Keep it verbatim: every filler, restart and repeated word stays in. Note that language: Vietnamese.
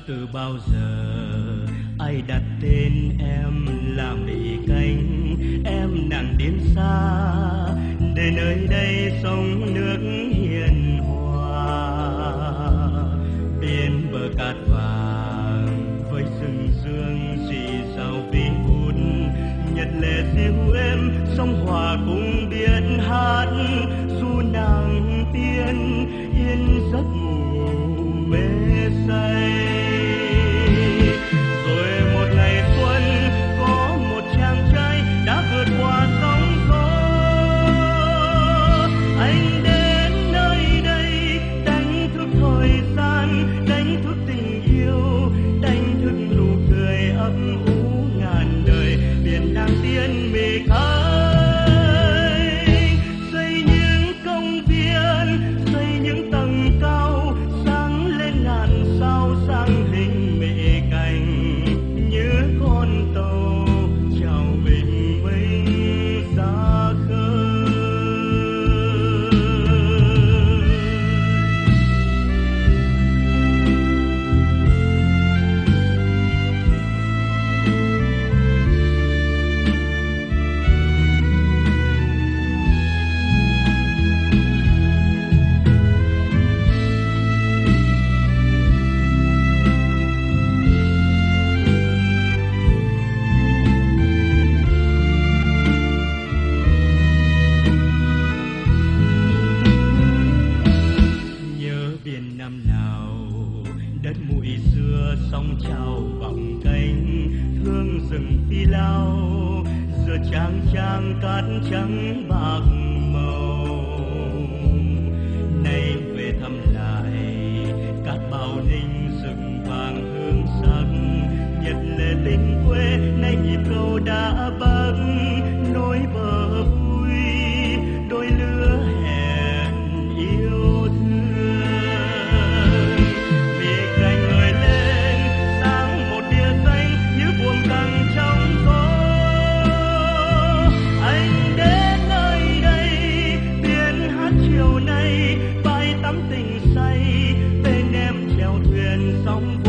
từ bao giờ ai đặt tên em là Mỹ Canh, em nàng đến xa để nơi đây sông nước hiền hòa, bên bờ cát vàng với rừng dương rì rào vi vút, nhật lệ siêu êm sông hòa cùng biển hát du nàng tiên yên giấc ngủ mê say. Rồi một ngày xuân có một chàng trai đã vượt qua sóng gió, anh đến nơi đây đánh thức thời gian, đánh thức tình yêu, đánh thức nụ cười ấp ủ ngàn đời, biển nàng tiên mê khơi. Xây những công viên, xây những tầng cao, sáng lên ngàn sao sáng hình mẹ cành, như con tàu chào bình minh ra khơi. Nhớ biển năm nào đất mũi xưa sóng trào vòng cánh, thương rừng phi lao giờ trang trang cát trắng bạc màu. Nay về thăm lại cát bao ninh rừng vàng hương sắc, nhật lệ tình quê nay nhịp cầu đã bắc, nối bờ vui đôi lứa hẹn yêu thương. Vì cành ngời lên sáng một tia xanh như buồm căng trong gió, anh đến nơi đây biển hát chiều nay, bãi tắm tình say bên em chèo thuyền sóng